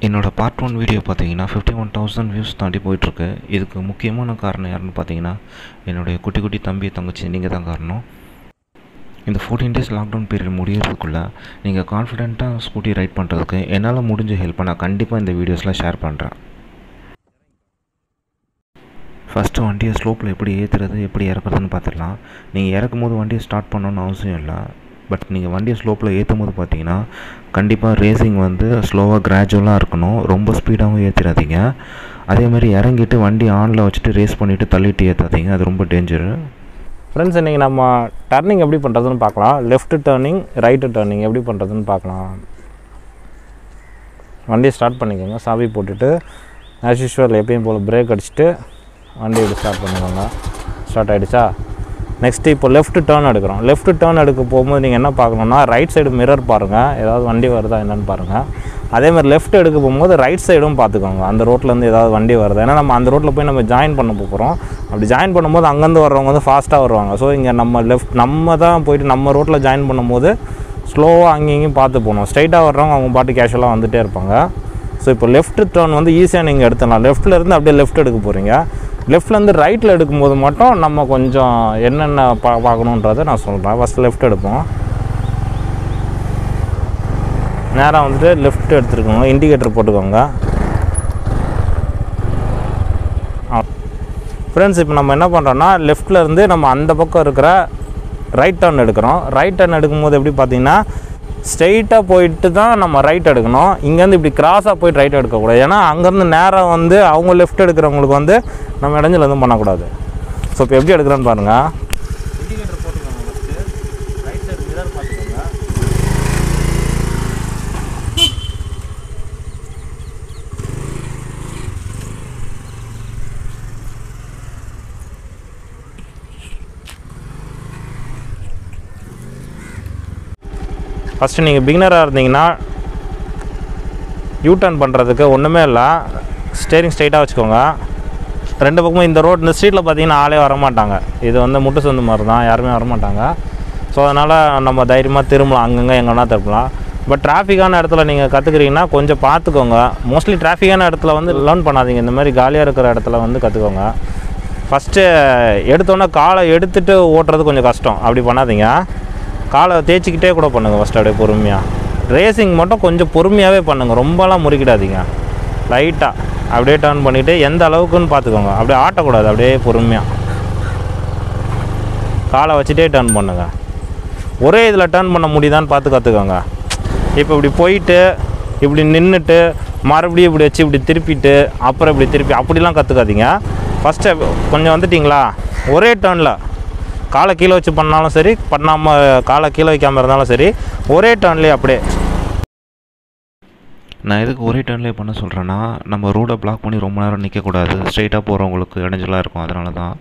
என்னோட part 1 video பார்த்தீங்கன்னா 51,000 views தாண்டி போயிட்டுருக்கு. இதுக்கு முக்கியமான காரணம் யாருன்னு பார்த்தீங்கன்னா என்னுடைய குட்டி குட்டி தம்பி தங்கச்சி நீங்கள் தான் காரணம். இந்த 14 டேஸ் லாக்டவுன் பீரியட் முடியறதுக்குள்ளே நீங்கள் கான்ஃபிடென்ட்டாக ஸ்கூட்டி ரைட் பண்ணுறதுக்கு என்னால் முடிஞ்ச ஹெல்ப்பை நான் கண்டிப்பாக இந்த வீடியோஸில் ஷேர் பண்ணுறேன். ஃபஸ்ட்டு வண்டியை ஸ்லோப்பில் எப்படி ஏற்றுறது எப்படி இறக்குறதுன்னு பார்த்துடலாம். நீங்கள் இறக்கும் போது வண்டியை ஸ்டார்ட் பண்ணணுன்னு அவசியம் இல்லை. பட் நீங்கள் வண்டியை ஸ்லோப்பில் ஏற்றும் போது பார்த்தீங்கன்னா கண்டிப்பாக ரேசிங் வந்து ஸ்லோவாக கிராஜுவலாக இருக்கணும். ரொம்ப ஸ்பீடாகவும் ஏற்றிடாதீங்க. அதேமாதிரி இறங்கிட்டு வண்டி ஆனில் வச்சுட்டு ரேஸ் பண்ணிவிட்டு தள்ளிட்டு ஏற்றாதீங்க, அது ரொம்ப டேஞ்சரு. ஃப்ரெண்ட்ஸ், இன்றைக்கி நம்ம டர்னிங் எப்படி பண்ணுறதுன்னு பார்க்கலாம். லெஃப்ட் டர்னிங் ரைட்டு டர்னிங் எப்படி பண்ணுறதுன்னு பார்க்கலாம். வண்டியை ஸ்டார்ட் பண்ணிக்கோங்க. சாவி போட்டுட்டு ஆஸ் யூஷுவல் எப்பயும் போல் பிரேக் அடிச்சுட்டு வண்டி இப்படி ஸ்டார்ட் பண்ணிக்கோங்க. ஸ்டார்ட் ஆகிடுச்சா? நெக்ஸ்ட்டு இப்போ லெஃப்ட் டேர்ன் எடுக்கிறோம். லெஃப்ட் டேர்ன் எடுக்க போகும்போது நீங்கள் என்ன பார்க்கணுன்னா ரைட் சைடு மிரர் பாருங்கள், ஏதாவது வண்டி வருதா என்னென்னு பாருங்கள். அதேமாதிரி லெஃப்ட் எடுக்க போகும்போது ரைட் சைடும் பார்த்துக்கோங்க, அந்த ரோட்லேருந்து ஏதாவது வண்டி வருது. ஏன்னா நம்ம அந்த ரோட்டில் போய் நம்ம ஜாயின் பண்ண போகிறோம். அப்படி ஜாயின் பண்ணும்போது அங்கேருந்து வர்றவங்க வந்து ஃபாஸ்ட்டாக வருவாங்க. ஸோ இங்கே நம்ம தான் போயிட்டு நம்ம ரோட்டில் ஜாயின் பண்ணும்போது ஸ்லோவாக அங்கேயும் பார்த்து போகணும். ஸ்ட்ரைட்டாக வர்றவங்க அவங்க பாட்டு கேஷுவலாக வந்துகிட்டே இருப்பாங்க. ஸோ இப்போ லெஃப்ட் டேர்ன் வந்து ஈஸியாக நீங்கள் எடுத்துடலாம். லெஃப்ட்லேருந்து அப்படியே லெஃப்ட் எடுக்க போகிறீங்க. லெஃப்ட்லேருந்து ரைட்டில் எடுக்கும்போது மட்டும் நம்ம கொஞ்சம் என்னென்ன பார்க்கணுன்றதை நான் சொல்கிறேன். ஃபஸ்ட்டு லெஃப்ட் எடுப்போம். நேராக வந்துட்டு லெஃப்ட் எடுத்துருக்கோங்க. இண்டிகேட்டர் போட்டுக்கோங்க. ஃப்ரெண்ட்ஸ், இப்போ நம்ம என்ன பண்ணுறோன்னா லெஃப்ட்லேருந்து நம்ம அந்த பக்கம் இருக்கிற ரைட் டர்ன் எடுக்கிறோம். ரைட் டர்ன் எடுக்கும்போது எப்படி பார்த்தீங்கன்னா ஸ்ட்ரெயிட்டாக போயிட்டு தான் நம்ம ரைட் எடுக்கணும். இங்கேருந்து இப்படி கிராஸாக போய்ட்டு ரைட் எடுக்கக்கூடாது. ஏன்னா அங்கேருந்து நேராக வந்து அவங்க லெஃப்ட் எடுக்கிறவங்களுக்கு வந்து நம்ம இடைஞ்சல் எதுவும் பண்ணக்கூடாது. ஸோ இப்போ எப்படி எடுக்கிறோன்னு பாருங்கள். இண்டிகேட்டர் போட்டுக்கோங்க. ஃபஸ்ட்டு ரைட் சைடு மிரர் பார்த்துக்கோங்க. ஃபஸ்ட்டு நீங்கள் பிகினராக இருந்தீங்கன்னா யூ டர்ன் பண்ணுறதுக்கு ஒன்றுமே இல்லை. ஸ்டேரிங் ஸ்ட்ரைட்டாக வச்சுக்கோங்க. ரெண்டு பக்கமும் இந்த ரோட் இந்த ஸ்ட்ரீட்டில் பார்த்தீங்கன்னா ஆளே வரமாட்டாங்க. இது வந்து முட்டு சந்து மாதிரி தான், யாருமே வரமாட்டாங்க. ஸோ அதனால் நம்ம தைரியமாக திரும்பலாம், அங்கங்கே எங்கன்னா திரும்பலாம். பட் டிராஃபிக்கான இடத்துல நீங்கள் கற்றுக்குறீங்கன்னா கொஞ்சம் பார்த்துக்கோங்க. மோஸ்ட்லி டிராஃபிக்கான இடத்துல வந்து லேர்ன் பண்ணாதீங்க. இந்த மாதிரி காலியாக இருக்கிற இடத்துல வந்து கற்றுக்கோங்க. ஃபஸ்ட்டு எடுத்தோன்னே காலை எடுத்துகிட்டு ஓட்டுறது கொஞ்சம் கஷ்டம். அப்படி பண்ணாதீங்க. காலை தேய்ச்சிக்கிட்டே கூட பண்ணுங்கள். ஃபஸ்ட்டு அப்படியே பொறுமையாக. ரேசிங் மட்டும் கொஞ்சம் பொறுமையாகவே பண்ணுங்கள். ரொம்பலாம் முறிக்கிடாதீங்க. லைட்டாக அப்படியே டர்ன் பண்ணிவிட்டு எந்த அளவுக்குன்னு பார்த்துக்கோங்க. அப்படியே ஆட்டக்கூடாது. அப்படியே பொறுமையாக காலை வச்சுட்டே டர்ன் பண்ணுங்கள். ஒரே இதில் டர்ன் பண்ண முடியுதான்னு பார்த்து கற்றுக்கோங்க. இப்போ இப்படி போயிட்டு இப்படி நின்றுட்டு மறுபடியும் இப்படி வச்சு இப்படி திருப்பிட்டு அப்புறம் இப்படி திருப்பி அப்படிலாம் கற்றுக்காதீங்க. ஃபஸ்ட்டு கொஞ்சம் வந்துட்டிங்களா ஒரே டர்னில் காலை கீழே வச்சு பண்ணாலும் சரி, பண்ணாமல் காலை கீழே வைக்காமல் இருந்தாலும் சரி, ஒரே டர்ன்லேயே அப்படியே. நான் எதுக்கு ஒரே டர்ன்லேயே பண்ண சொல்கிறேன்னா நம்ம ரோடை பிளாக் பண்ணி ரொம்ப நேரம் நிற்கக்கூடாது. ஸ்ட்ரெயிட்டாக போகிறவங்களுக்கு இடைஞ்சலாக இருக்கும். அதனால தான்.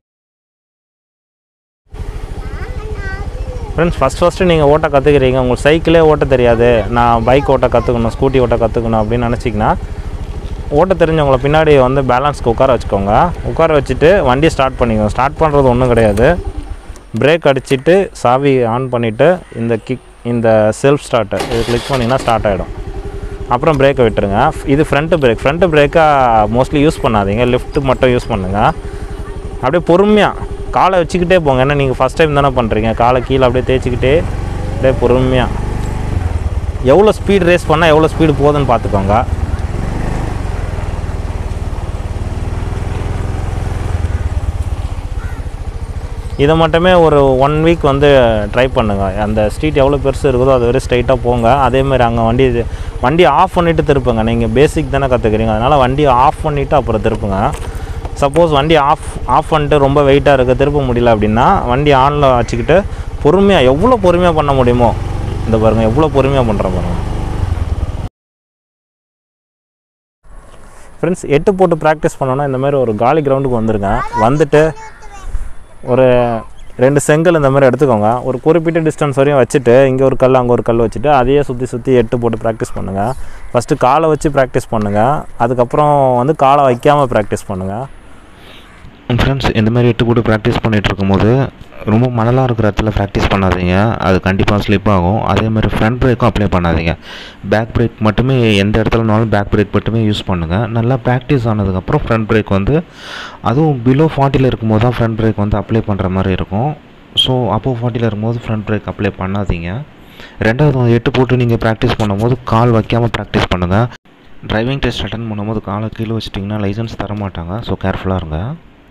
ஃப்ரெண்ட்ஸ், ஃபஸ்ட்டு நீங்கள் ஓட்ட கற்றுக்கிறீங்க, உங்களுக்கு சைக்கிளே ஓட்ட தெரியாது, நான் பைக் ஓட்ட கற்றுக்கணும், ஸ்கூட்டி ஓட்ட கற்றுக்கணும் அப்படின்னு நினச்சிங்கன்னா ஓட்ட தெரிஞ்சவங்களை பின்னாடி வந்து பேலன்ஸ்க்கு உட்கார வச்சுக்கோங்க. உட்கார வச்சுட்டு வண்டியை ஸ்டார்ட் பண்ணிக்கோங்க. ஸ்டார்ட் பண்ணுறது ஒன்றும் கிடையாது. பிரேக் அடிச்சுட்டு சாவி ஆன் பண்ணிவிட்டு இந்த செல்ஃப் ஸ்டார்ட்டு இது கிளிக் பண்ணிங்கன்னா ஸ்டார்ட் ஆகிடும். அப்புறம் பிரேக்கை விட்டுருங்க. இது ஃப்ரண்ட்டு பிரேக்காக மோஸ்ட்லி யூஸ் பண்ணாதீங்க. லெஃப்ட்டு மட்டும் யூஸ் பண்ணுங்கள். அப்படியே பொறுமையாக காலை வச்சுக்கிட்டே போங்க. ஏன்னா நீங்கள் ஃபஸ்ட் டைம் தானே பண்ணுறீங்க. காலை கீழே அப்படியே தேய்ச்சிக்கிட்டே அப்படியே பொறுமையாக எவ்வளோ ஸ்பீடு ரேஸ் பண்ணால் எவ்வளோ ஸ்பீடு போகுதுன்னு பார்த்துக்கோங்க. இதை மட்டுமே ஒரு 1 வீக் வந்து ட்ரை பண்ணுங்கள். அந்த ஸ்ட்ரீட் எவ்வளோ பெருசு இருக்குதோ அது வரை ஸ்ட்ரைட்டாக போங்க. அதேமாதிரி அங்கே வண்டி ஆஃப் பண்ணிவிட்டு திருப்புங்க. நீங்கள் பேசிக் தானே கற்றுக்குறீங்க, அதனால் வண்டியை ஆஃப் பண்ணிவிட்டு அப்புறம் திருப்புங்க. சப்போஸ் வண்டி ஆஃப் பண்ணிட்டு ரொம்ப வெயிட்டாக இருக்குது, திருப்ப முடியல அப்படின்னா வண்டி ஆனில் வச்சுக்கிட்டு பொறுமையாக எவ்வளோ பொறுமையாக பண்ண முடியுமோ இந்த பாருங்கள், எவ்வளோ பொறுமையாக பண்ணுறேன் பாருங்கள். ஃப்ரெண்ட்ஸ், 8 போட்டு ப்ராக்டிஸ் பண்ணோன்னா இந்த மாதிரி ஒரு காலி கிரவுண்டுக்கு வந்துடுங்க. வந்துட்டு ஒரு 2 செங்கல் இந்த மாதிரி எடுத்துக்கோங்க. ஒரு குறிப்பிட்ட டிஸ்டன்ஸ் வரையும் வச்சுட்டு இங்கே ஒரு கல் அங்கே ஒரு கல் வச்சுட்டு அதையே சுற்றி 8 போட்டு ப்ராக்டிஸ் பண்ணுங்கள். ஃபஸ்ட்டு காலை வச்சு ப்ராக்டிஸ் பண்ணுங்கள். அதுக்கப்புறம் வந்து காலை வைக்காமல் ப்ராக்டிஸ் பண்ணுங்கள். ஃப்ரெண்ட்ஸ், இந்த மாதிரி 8 போட்டு ப்ராக்டிஸ் பண்ணிகிட்டு இருக்கும்போது ரொம்ப மணலாக இருக்கிற இடத்துல ப்ராக்டிஸ் பண்ணாதீங்க, அது கண்டிப்பாக ஸ்லிப் ஆகும். அதேமாதிரி ஃப்ரண்ட் பிரேக்கும் அப்ளை பண்ணாதீங்க. பேக் பிரேக் மட்டுமே எந்த இடத்துலனாலும் பேக் பிரேக் மட்டுமே யூஸ் பண்ணுங்கள். நல்லா ப்ராக்டிஸ் ஆனதுக்கப்புறம் ஃப்ரண்ட் பிரேக் வந்து அதுவும் பிலோ 40 இருக்கும்போது தான் ஃப்ரண்ட் பிரேக் வந்து அப்ளை பண்ணுற மாதிரி இருக்கும். ஸோ அப்போது 40 இருக்கும்போது ஃப்ரண்ட் பிரேக் அப்ளை பண்ணாதீங்க. ரெண்டாவது 8 போட்டு நீங்கள் ப்ராக்டிஸ் பண்ணும்போது கால் வைக்காமல் ப்ராக்டிஸ் பண்ணுங்கள். டிரைவிங் டெஸ்ட் அட்டன் பண்ணும்போது காலை கீழே வச்சிட்டிங்கன்னா லைசன்ஸ் தர மாட்டாங்க. ஸோ கேர்ஃபுல்லாக இருங்க.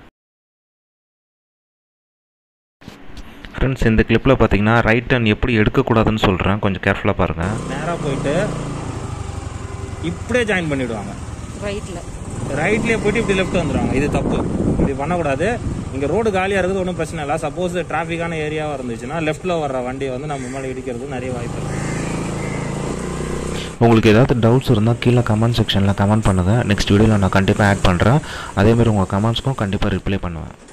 ஃப்ரெண்ட்ஸ், இந்த கிளிப்பில் பார்த்தீங்கன்னா ரைட் டர்ன் எப்படி எடுக்கக்கூடாதுன்னு சொல்கிறேன், கொஞ்சம் கேர்ஃபுல்லாக பாருங்கள். நேராக போயிட்டு இப்படியே ஜாயின் பண்ணிவிடுவாங்க. ரைட்லேயே போயிட்டு இப்படி லெஃப்ட் வந்துடுவாங்க. இது தப்பு, இப்படி பண்ணக்கூடாது. இங்கே ரோடு காலியாக இருக்குது, ஒன்றும் பிரச்சனை இல்லை. சப்போஸ் டிராஃபிக்கான ஏரியாவாக இருந்துச்சுன்னா லெஃப்ட்டில் வர்ற வண்டியை வந்து நம்ம மேலே இடிக்கிறது நிறைய வாய்ப்பு இருக்குது. உங்களுக்கு ஏதாவது டவுட்ஸ் இருந்தால் கீழே கமெண்ட் செக்ஷனில் கமெண்ட் பண்ணுங்கள். நெக்ஸ்ட் வீடியோவில் நான் கண்டிப்பாக ஆட் பண்ணுறேன். அதேமாதிரி உங்கள் கமெண்ட்ஸ்க்கும் கண்டிப்பாக ரிப்ளை பண்ணுவேன்.